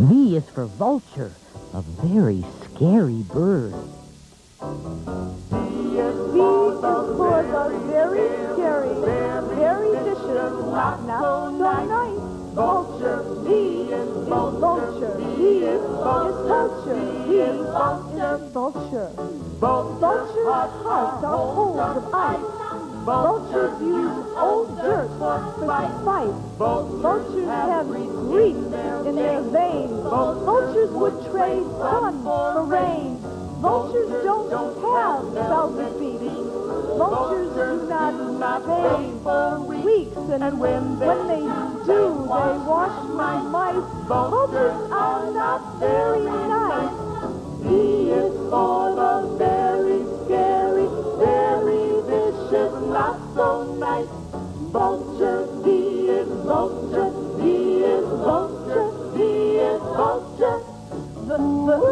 V is for vulture, a very scary bird. V is for the very scary, very vicious, not so nice. Vulture, V is vulture, V is vulture, V is vulture. Vultures' hearts are holes of ice. Vultures use old dirt for fight. Vultures have grease in their veins. Vultures would trade sun for rain. Vultures don't have velvet beaks. Vultures do not bathe for weeks, and when they do, they wash my mice. Vultures are not very nice. V is for the very scary, very vicious, not so nice. Vulture, V is vulture, V is vulture, V is vulture.